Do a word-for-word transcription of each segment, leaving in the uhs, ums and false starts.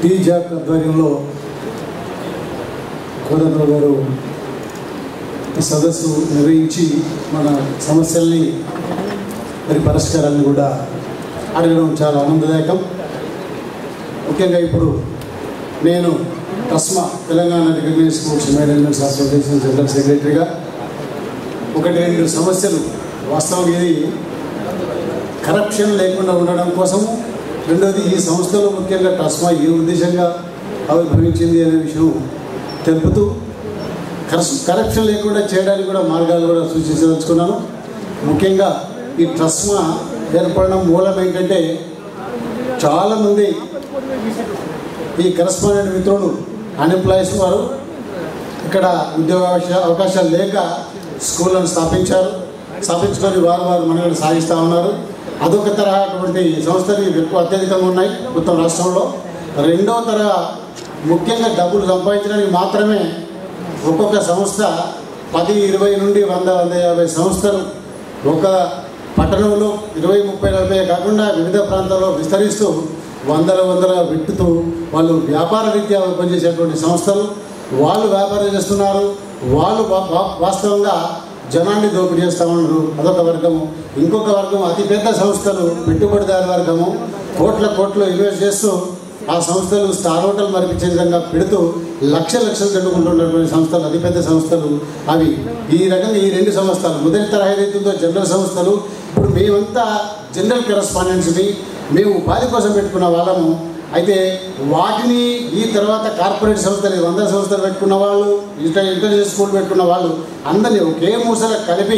Tea Jack ఆధ్వర్యంలో కోదండరావు గారు ఈ సదస్సు నిర్వహించి మన సమస్యల్ని మరి పరిష్కారాన్ని కూడా అడగడం చాలా ఆనందదాయకం. ముఖ్యంగా ఇప్పుడు నేను టస్మా Telangana recognised sports management association general సెక్రటరీగా ఒకటి రెండు సమస్యలు వాస్తవంగా ఇది కరప్షన్ లేకుండా ఉండడం కోసము, రెండోది ఈ సంస్థలో ముఖ్యంగా టస్మా ఏ ఉద్దేశంగా ఆవిర్భవించింది అనే విషయం తెలుపుతూ కరప్షన్ లేకుండా చేయడానికి కూడా మార్గాలు కూడా సూచించదలుచుకున్నాను. ముఖ్యంగా ఈ టస్మా ఏర్పడడం మూలం ఏంటంటే చాలామంది ఈ కరస్పాండెంట్ మిత్రులు అన్ఎంప్లాయీస్ వారు ఇక్కడ ఉద్యోగ అవకాశాలు లేక స్కూళ్ళను స్థాపించారు. స్థాపించుకొని వారు వారు మనుగడ సాగిస్తూ ఉన్నారు. అదొక తరహా అటువంటి సంస్థలు ఎక్కువ అత్యధికంగా ఉన్నాయి మొత్తం రాష్ట్రంలో. రెండో తరహా ముఖ్యంగా డబ్బులు సంపాదించడానికి మాత్రమే ఒక్కొక్క సంస్థ పది ఇరవై నుండి వంద వంద యాభై సంస్థలు ఒక పట్టణంలో ఇరవై ముప్పై నలభై కాకుండా వివిధ ప్రాంతాల్లో విస్తరిస్తూ వందల వందల పెట్టుతూ వాళ్ళు వ్యాపార రీత్యా పనిచేసేటువంటి సంస్థలు. వాళ్ళు వ్యాపారం చేస్తున్నారు, వాళ్ళు వాస్తవంగా జనాన్ని దోపిడీ చేస్తూ ఉన్నారు. అదొక వర్గము. ఇంకొక వర్గం అతిపెద్ద సంస్థలు, పెట్టుబడిదారు వర్గము, కోట్ల కోట్లు ఇన్వెస్ట్ చేస్తూ ఆ సంస్థలు స్టార్ హోటల్ మరిపించే విధంగా పెడుతూ లక్ష లక్షలు కట్టుకుంటున్నటువంటి సంస్థలు, అతిపెద్ద సంస్థలు అవి. ఈ రకంగా ఈ రెండు సంస్థలు మొదటి తరహా ఏదైతుందో జనరల్ సంస్థలు. ఇప్పుడు మేమంతా జనరల్ కరెస్పాండెంట్స్ని మేము ఉపాధి కోసం పెట్టుకున్న వాళ్ళము. అయితే వాటిని ఈ తర్వాత కార్పొరేట్ సంస్థలు, వంద సంస్థలు పెట్టుకున్న వాళ్ళు, ఇంటర్నేషనల్ స్కూల్ పెట్టుకున్న వాళ్ళు అందరినీ ఒకే మూసలో కలిపి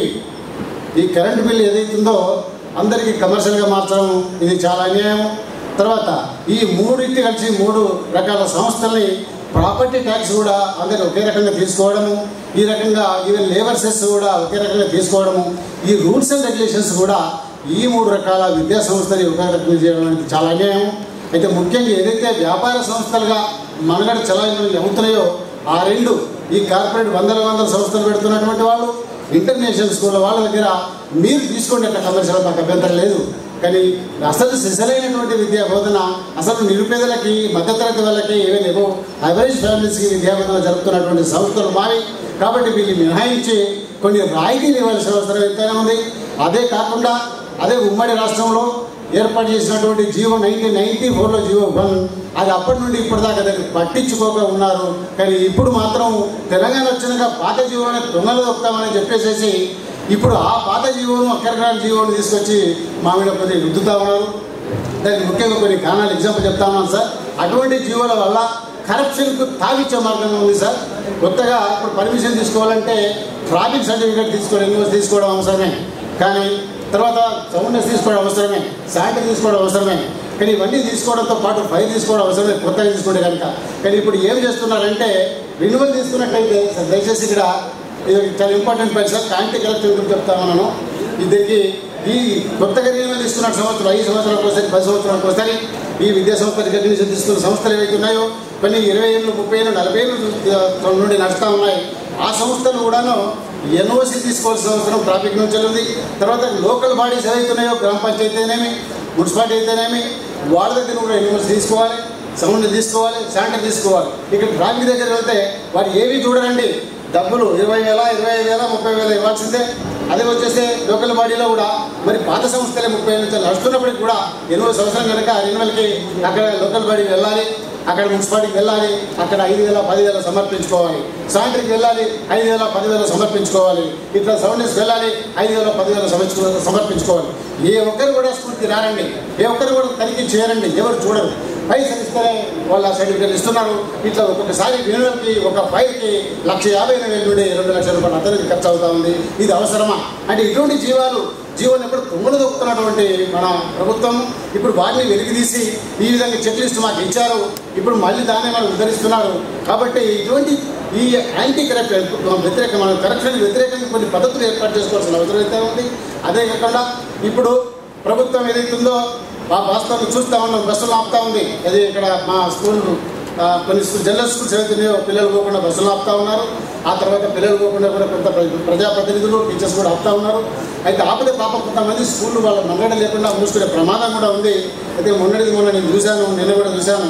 ఈ కరెంటు బిల్లు ఏదైతుందో అందరికీ కమర్షియల్గా మార్చడం ఇది చాలా అన్యాయం. తర్వాత ఈ మూడింటి కలిసి మూడు రకాల సంస్థల్ని ప్రాపర్టీ ట్యాక్స్ కూడా అందరూ ఒకే రకంగా తీసుకోవడము, ఈ రకంగా ఈవెన్ లేబర్ సెస్ కూడా ఒకే రకంగా తీసుకోవడము, ఈ రూల్స్ అండ్ రెగ్యులేషన్స్ కూడా ఈ మూడు రకాల విద్యా సంస్థలు ఒకే రకంగా చేయడం అనేది చాలా అన్యాయం. అయితే ముఖ్యంగా ఏదైతే వ్యాపార సంస్థలుగా మనగడ చలాయి అవుతున్నాయో ఆ రెండు ఈ కార్పొరేట్ వందల వందల సంస్థలు పెడుతున్నటువంటి వాళ్ళు, ఇంటర్నేషనల్ స్కూళ్ళ వాళ్ళ దగ్గర మీరు తీసుకోండి అట్లా కమర్షియల్ మాకు అభ్యంతరం లేదు. కానీ అసలు సిసలైనటువంటి విద్యా బోధన అసలు నిరుపేదలకి, మధ్యతరగతి వాళ్ళకి, ఏవైనా ఏవో అవరేజ్ ఫ్యామిలీస్కి విద్యా బోధన జరుపుతున్నటువంటి సంస్థలు మావి. కాబట్టి వీళ్ళు మినహాయించి కొన్ని రాయితీలు ఇవ్వాల్సిన అవసరం ఎంతైనా ఉంది. అదే కాకుండా అదే ఉమ్మడి రాష్ట్రంలో ఏర్పాటు చేసినటువంటి జీవో నైన్టీన్ నైన్టీ ఫోర్లో జీవో వన్ అది అప్పటి నుండి ఇప్పటిదాకా దాన్ని పట్టించుకోక ఉన్నారు. కానీ ఇప్పుడు మాత్రం తెలంగాణ వచ్చినాక పాత జీవోని దొంగలు దొక్కుతామని చెప్పేసేసి ఇప్పుడు ఆ పాత జీవోను అక్కడికాల జీవోను తీసుకొచ్చి మా మీద కొద్దిగా రుద్దుతూ ఉన్నారు. దానికి ముఖ్యంగా కొన్ని కారణాలు ఎగ్జాంపుల్ చెప్తా ఉన్నాను సార్. అటువంటి జీవోల వల్ల కరప్షన్కు తావిచ్చే మార్గంగా ఉంది సార్. కొత్తగా ఇప్పుడు పర్మిషన్ తీసుకోవాలంటే ట్రాఫిక్ సర్టిఫికేట్ తీసుకోవడం ఇన్వెస్ట్ తీసుకోవడం అవసరమే, కానీ తర్వాత సౌండ్నెస్ తీసుకోవడం అవసరమే, శానిటరీ తీసుకోవడం అవసరమే. కానీ ఇవన్నీ తీసుకోవడంతో పాటు ఫైర్ తీసుకోవడం అవసరమే కొత్తగా తీసుకుంటే కనుక. కానీ ఇప్పుడు ఏం చేస్తున్నారంటే రెన్యువల్ తీసుకున్నట్లయితే సార్ దయచేసి ఇక్కడ ఇది చాలా important point sir. Anti corruption గురించి చెప్తా ఉన్నాను. దీనికి ఈ కొత్తగా రెన్యువల్ తీసుకున్న సంవత్సరం ఐదు సంవత్సరాలకు ఒకసారి, పది సంవత్సరాలకు ఒకసారి ఈ విద్యా సంస్థ రికగ్నిషన్ తీసుకున్న సంస్థలు ఏవైతే ఉన్నాయో కొన్ని ఇరవై ఏళ్ళు, ముప్పై ఏళ్ళు, నలభై ఏళ్ళు నుండి నడుస్తూ ఉన్నాయి. ఆ సంస్థలు కూడాను ఎన్ఓసి తీసుకోవాల్సిన అవసరం ట్రాఫిక్ నుంచి ఉంది. తర్వాత లోకల్ బాడీస్ ఏవైతున్నాయో గ్రామ పంచాయతీ అయితేనేమి, మున్సిపాలిటీ అయితేనేమి, వాళ్ళ దగ్గర కూడా ఎన్ఓసి తీసుకోవాలి, సౌండ్ తీసుకోవాలి, శానిటరీ తీసుకోవాలి. ఇక్కడ ట్రాఫిక్ దగ్గర వెళ్తే వారు ఏవి చూడరండి. డబ్బులు ఇరవై వేల ఇరవై ఐదు వేల ముప్పై వేల ఇవ్వాల్సిందే. అదే వచ్చేస్తే లోకల్ బాడీలో కూడా మరి పాత సంస్థలే ముప్పై ఏళ్ళ నుంచి నడుస్తున్నప్పటికి కూడా ఎన్నో సంవత్సరం కనుక రెన్యువల్కి అక్కడ లోకల్ బాడీకి వెళ్ళాలి, అక్కడ మున్సిపాలిటీకి వెళ్ళాలి, అక్కడ ఐదు వేల పదివేల సమర్పించుకోవాలి, శానిటరీకి వెళ్ళాలి, ఐదు వేల పదివేల సమర్పించుకోవాలి, ఇట్లా సౌండ్నెస్కి వెళ్ళాలి, ఐదు వేల పదివేల సమర్పించుకోవాలి. ఏ ఒక్కరు కూడా స్కూల్కి రారండి, ఏ ఒక్కరు కూడా తనిఖీ చేయరండి, ఎవరు చూడరు. పైసలు ఇస్తేనే వాళ్ళ సర్టిఫికేట్ ఇస్తున్నారు. ఇట్లా ఒక్కొక్కసారి రెన్యువల్కి ఒక ఫైల్కి లక్ష యాభై వేల నుండి రెండు లక్షల రూపాయలు అతనికి ఖర్చు అవుతా ఉంది. ఇది అవసరమా? అంటే ఇటువంటి జీవాలు జీవోని ఎప్పుడు తుమ్ములు దొక్కుతున్నటువంటి మన ప్రభుత్వం ఇప్పుడు వాటిని వెలికితీసి ఈ విధంగా చెక్ లిస్ట్ మాకు ఇచ్చారు. ఇప్పుడు మళ్ళీ దాన్ని మనం ఉద్ధరిస్తున్నారు. కాబట్టి ఇటువంటి ఈ యాంటీ కరప్షన్ వ్యతిరేక మన కరప్షన్ వ్యతిరేకంగా కొన్ని పద్ధతులు ఏర్పాటు చేసుకోవాల్సిన అవసరం అయితే ఉంది. అదే కాకుండా ఇప్పుడు ప్రభుత్వం ఏదైతుందో ఆ వాస్తవాన్ని చూస్తూ ఉన్నాం, బస్సులు ఆపుతా ఉంది. అది ఇక్కడ మా స్కూల్ కొన్ని జనరల్ స్కూల్స్ ఏవైతున్నాయో పిల్లలు పోకుండా బస్సులు ఆపుతా ఉన్నారు. ఆ తర్వాత పిల్లలు పోకుండా కూడా కొంత ప్రజాప్రతినిధులు, టీచర్స్ కూడా ఆపుతా ఉన్నారు. అయితే ఆపదే పాప కొంతమంది స్కూళ్ళు వాళ్ళ మన్నడ లేకుండా మూసుకునే ప్రమాదం కూడా ఉంది. అయితే మొన్నటిది మొన్న నేను చూశాను, నిన్న కూడా చూశాను.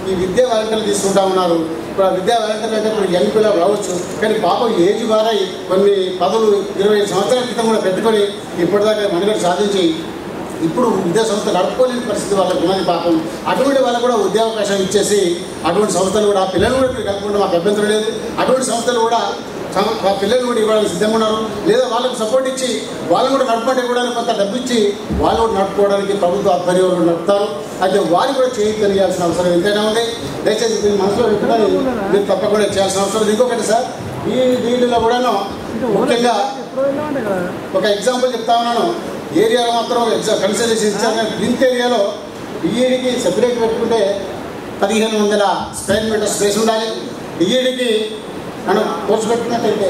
ఈ విద్యా వాలంటీర్లు తీసుకుంటా ఉన్నారు. ఇప్పుడు ఆ విద్యా వాలంటీర్లు అంటే ఇప్పుడు యంగ్ పిల్లలు రావచ్చు, కానీ పాపం ఏజ్ వారై కొన్ని పదవులు ఇరవై సంవత్సరాల క్రితం కూడా పెట్టుకొని ఇప్పటిదాకా మనుగడ సాధించి ఇప్పుడు విద్యా సంస్థ నడుపుకోలేని పరిస్థితి వాళ్ళకు ఉన్నది. పాపం అటువంటి వాళ్ళకు కూడా ఉద్యోగావకాశం ఇచ్చేసి అటువంటి సంస్థలు కూడా ఆ పిల్లలు కూడా మీరు కలుపుకుంటే మాకు అభ్యంతరం లేదు. అటువంటి సంస్థలు కూడా ఆ పిల్లలు కూడా ఇవ్వడానికి సిద్ధంగా ఉన్నారు. లేదా వాళ్ళకు సపోర్ట్ ఇచ్చి వాళ్ళని కూడా నడపంటే కూడా కొంత డబ్బు ఇచ్చి వాళ్ళు కూడా నడుపుకోవడానికి ప్రభుత్వ ఆధ్వర్యంలో నడుపుతారు. అయితే వారు కూడా చేయి తెలియాల్సిన అవసరం ఎంతైనా ఉంది. దయచేసి దీన్ని మనసులో పెట్టుకొని మీరు తప్పకుండా చేయాల్సిన అవసరం. ఇంకొకటి సార్, ఈ వీటిలో కూడాను ముఖ్యంగా ఒక ఎగ్జాంపుల్ చెప్తా ఉన్నాను. ఏరియాలో మాత్రం ఎగ్జామ్ కన్సల్టేషన్ ఇచ్చారు. బ్లింక్ ఏరియాలో డిఈడికి సెపరేట్ పెట్టుకుంటే పదిహేను వందల స్క్వేర్ మీటర్ స్పేస్ ఉండాలి. డిఈడికి మనం కోర్సు పెట్టుకున్నట్టయితే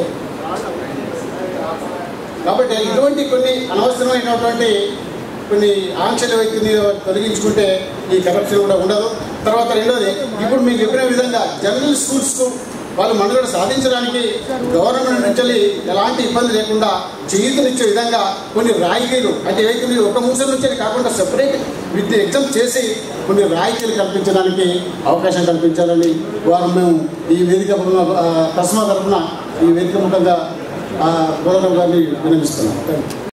కాబట్టి ఇటువంటి కొన్ని అనవసరమైనటువంటి కొన్ని ఆంక్షల వ్యక్తిని తొలగించుకుంటే ఈ కరప్షన్ కూడా ఉండదు. తర్వాత రెండోది, ఇప్పుడు మీకు చెప్పిన విధంగా జనరల్ స్కూల్స్కు వాళ్ళు మనుగడ సాధించడానికి గవర్నమెంట్ నుంచి ఎలాంటి ఇబ్బంది లేకుండా చేయూతనిచ్చే విధంగా కొన్ని రాయితీలు అంటే ఏవైతే ఒక మూసల నుంచి కాకుండా సెపరేట్ విత్ ఎగ్జామ్ చేసి కొన్ని రాయితీలు కల్పించడానికి అవకాశం కల్పించాలని వారు మేము ఈ వేదిక తస్మా తరఫున ఈ వేదిక ముఖంగా గౌరవం గారిని విన్నవిస్తున్నాం.